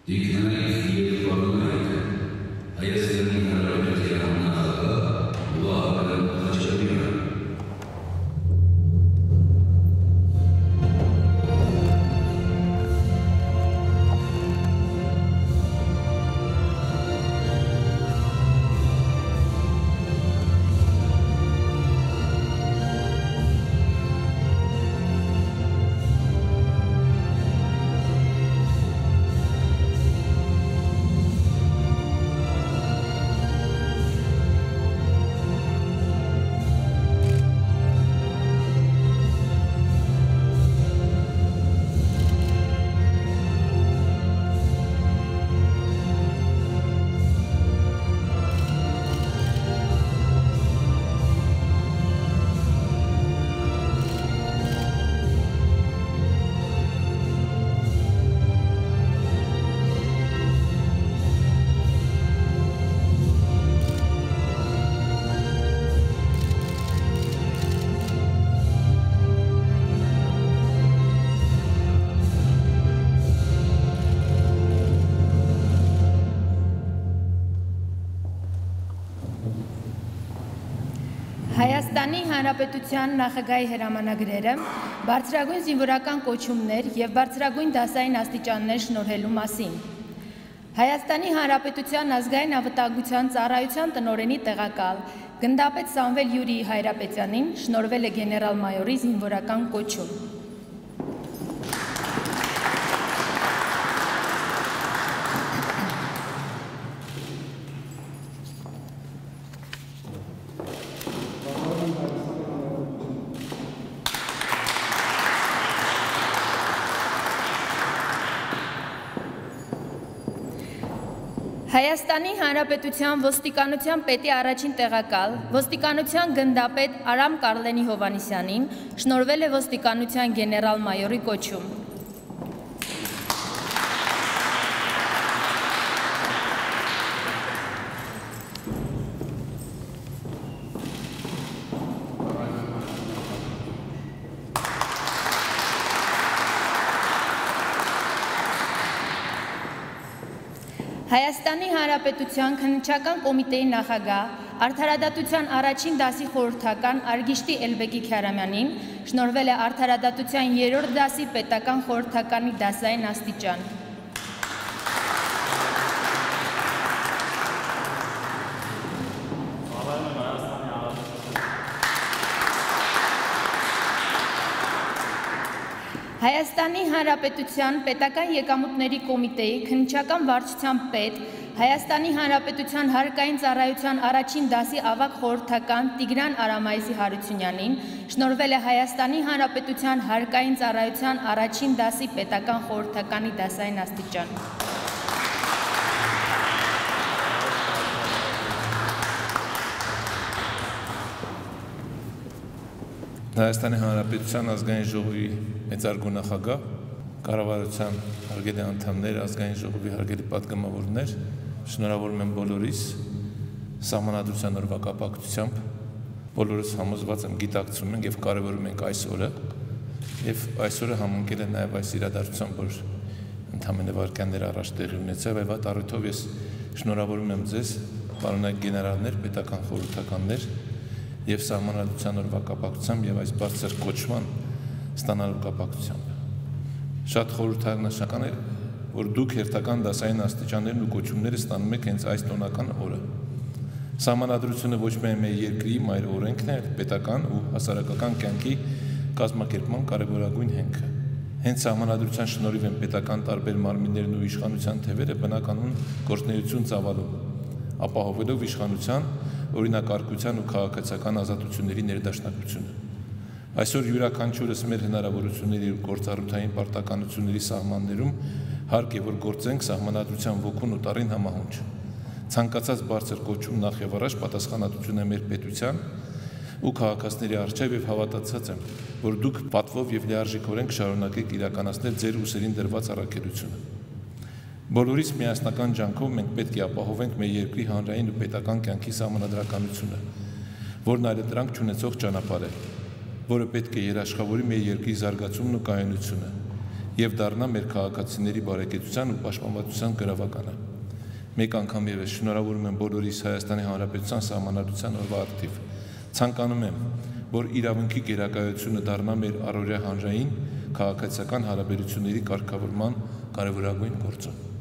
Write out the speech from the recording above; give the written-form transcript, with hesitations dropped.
Հայաստանի Հանրապետության նախագահի հրամանագրերը բարձրագույն զինվորական կոչումներ և բարձրագույն դասային աստիճաններ շնորհելու մասին։ Հայաստանի Հանրապետության ազգային անվտանգության ծառայության տնօրենի տեղակալ գնդապետ Սամվել Յուրի Հայրապետյանին շնորհվել է գեներալ-մայորի զինվորական կոչում։ Հայաստանի Հանրապետության ոստիկանության պետի առաջին տեղակալ, ոստիկանության գնդապետ Արամ Կարլենի Հովհաննիսյանին շնորհվել է ոստիկանության գեներալ-մայորի կոչում։ Հայաստանի Հանրապետության քննչական կոմիտեի նախագահ, Արդարադատության առաջին դասի խորհրդական Արգիշտի Էլբեկի Քյարամյանին շնորհվել է Արդարադատության 3-րդ դասի պետական խորհրդականի դասային աստիճան։ Հայաստանի Հանրապետության պետական եկամուտների կոմիտեի քննչական վարչության պետ, Հայաստանի Հանրապետության հարկային ծառայության առաջին դասի ավագ խորհրդական Տիգրան Արամայիսի Հարությունյանին շնորհվել է Հայաստանի Հանրապետության հարկային ծառայության առաջին դասի պետական խորհրդականի դասային աստիճան։ Հայաստանի Հանրապետության ազգային ժողովի մեծարգո նախագահ, կառավարության հարգելի անդամներ, ազգային ժողովի հարգելի պատգամավորներ, շնորհավորում եմ բոլորիս Սահմանադրության օրվա կապակցությամբ, բոլորս համոզված եմ գիտակցում ենք և կարևորում ենք այս օրը, և այս օրը համընկել է նաև այս իրադարձությամբ, որ ընդամենը վայրկյաններ առաջ տեղի ունեցավ, եւ այդ առիթով ես շնորհավորում եմ ձեզ, պարոնայք գեներալներ, պետական խորհրդականներ և Սահմանադրության օրվա կապակցությամբ և այս բարձր կոչման ստանալու կապակցությամբ։ Շատ խորհրդանշական է, որ դուք հերթական դասային աստիճաններն ու կոչումները ստանում եք հենց այս տոնական օրը։ Սահմանադրությունը ոչ միայն մեր երկրի մայր օրենքն է, այլ պետական ու հասարակական կյանքի կազմակերպման կարևորագույն հենքը։ Հենց Սահմանադրության շնորհիվ են պետական տարբեր մարմիններն ու իշխանության թևերը բնականոն գործունեություն ծավալում, ապահովելով իշխանության, օրինակարգության ու քաղաքացիական ազատությունների ներդաշնակությունը։ Այսօր յուրաքանչյուրս մեր հնարավորությունների ու գործառութային պարտականությունների սահմաններում հարկ է, որ գործենք Սահմանադրության ոգուն ու տարին համահունչ։ Ցանկացած բարձր կոչում նախ եւ առաջ պատասխանատվություն է մեր պետության ու քաղաքացիների առջև եւ հավատացած եմ, որ դուք պատվով եւ լիարժեքորեն կշարունակեք իրականացնել ձեր ուսերին դրված առաքելությունը։ Բոլորիս միասնական ջանքով մենք պետք է ապահովենք մեր երկրի հանրային ու պետական կյանքի սահմանադրականությունը, որն այլընտրանք չունեցող ճանապարհ է, որը պետք է երաշխավորի մեր երկրի զարգացումն ու կայունությունը եւ դառնա մեր քաղաքացիների բարեկեցության ու պաշտպանվածության գրավականը։ Մեկ անգամ եւս շնորհավորում եմ բոլորիս Հայաստանի Հանրապետության Սահմանադրության օրվա ակտիվ։ Ցանկանում եմ, որ իրավունքի գերակայությունը դառնա մեր առօրյա հանրային քաղաքացիական հարաբերությունների կարգավորման կարևորագույն գործոն։